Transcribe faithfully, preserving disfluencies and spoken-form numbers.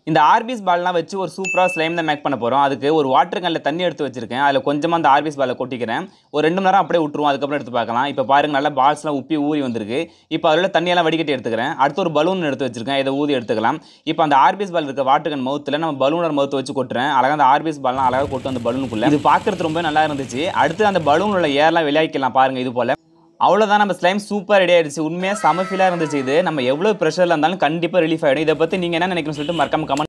இந்த ஆர்பீஸ் பால்லாம் வச்சு ஒரு சூப்பராக ஸ்லைம் தான் மேக் பண்ண போகிறோம். அதுக்கு ஒரு வாட்டர் கல்லில் தண்ணி எடுத்து வச்சிருக்கேன். அதில் கொஞ்சமாக அந்த ஆர்பீஸ் பாலை கொட்டிக்கிறேன். ஒரு ரெண்டு மணி நேரம் அப்படியே விட்டுருவோம். அதுக்கப்புறம் எடுத்து பார்க்கலாம். இப்போ பாருங்க, நல்லா பால்ஸ்லாம் உப்பி ஊறி வந்திருக்கு. இப்போ அதில் தண்ணியெல்லாம் வடிகட்டி எடுத்துக்கிறேன். அடுத்து ஒரு பலூன் எடுத்து வச்சிருக்கேன். இதை ஊதி எடுத்துக்கலாம். இப்போ அந்த ஆர்பீஸ் பால் இருக்க வாட்டர் கன் மவுத்தில் நம்ம பலூனர் மவுத்து வச்சு கொட்டுறேன். அழகாக அந்த ஆர்பீஸ் பால்லாம் அழகாக கொட்டும் அந்த பலூனுக்குள்ளே. இது பார்க்கறது ரொம்ப நல்லா இருந்துச்சு. அடுத்து அந்த பலூன் உள்ள ஏர்லாம் விளையாடிக்கலாம் பாருங்கள். இது போல் அவ்வளோதான், நம்ம ஸ்லைம் சூப்பர் ரெடி ஆயிடுச்சு. உண்மையாக செம ஃபீலாக இருந்துச்சு. இது நம்ம எவ்வளோ ப்ரெஷரில் இருந்தாலும் கண்டிப்பாக ரிலீஃப் ஆகிடும். இதை பற்றி நீங்கள் என்ன நினைக்கணும்னு சொல்லிட்டு மறக்காம கமெண்ட்